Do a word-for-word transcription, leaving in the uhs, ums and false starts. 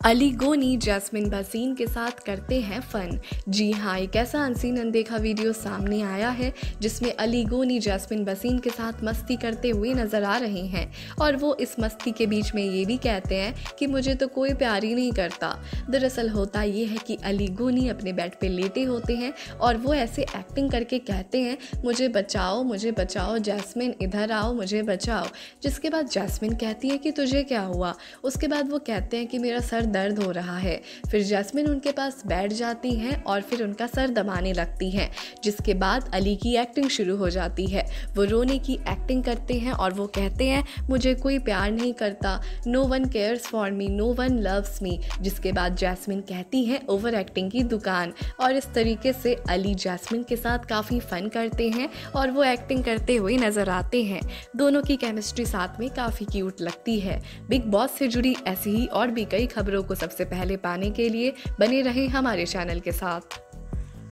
अली गोनी जैस्मिन भसीन के साथ करते हैं फन। जी हाँ, एक ऐसा अनसीन अनदेखा वीडियो सामने आया है जिसमें अली गोनी जैस्मिन भसीन के साथ मस्ती करते हुए नजर आ रहे हैं और वो इस मस्ती के बीच में ये भी कहते हैं कि मुझे तो कोई प्यार ही नहीं करता। दरअसल होता ये है कि अली गोनी अपने बेड पे लेटे होते हैं और वो ऐसे एक्टिंग करके कहते हैं, मुझे बचाओ मुझे बचाओ जैस्मिन, इधर आओ मुझे बचाओ। जिसके बाद जैस्मिन कहती है कि तुझे क्या हुआ। उसके बाद वो कहते हैं कि मेरा सर दर्द हो रहा है। फिर जैस्मिन उनके पास बैठ जाती हैं और फिर उनका सर दबाने लगती हैं। जिसके बाद अली की एक्टिंग शुरू हो जाती है। वो रोने की एक्टिंग करते हैं और वो कहते हैं, मुझे कोई प्यार नहीं करता, no one cares for me, no one loves me. जिसके बाद जैस्मिन कहती है, ओवर एक्टिंग की दुकान। और इस तरीके से अली जैस्मिन के साथ काफ़ी फन करते हैं और वो एक्टिंग करते हुए नज़र आते हैं। दोनों की केमिस्ट्री साथ में काफ़ी क्यूट लगती है। बिग बॉस से जुड़ी ऐसी ही और भी कई खबरों को सबसे पहले पाने के लिए बने रहें हमारे चैनल के साथ।